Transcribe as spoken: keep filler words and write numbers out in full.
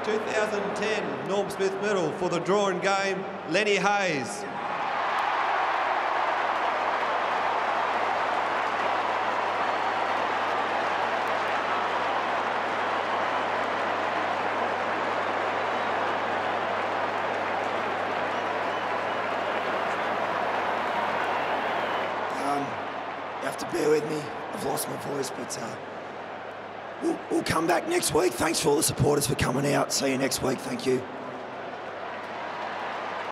two thousand ten Norm Smith Medal for the drawing game, Lenny Hayes. You have to bear with me. I've lost my voice, but uh, we'll, we'll come back next week. Thanks for all the supporters for coming out. See you next week. Thank you.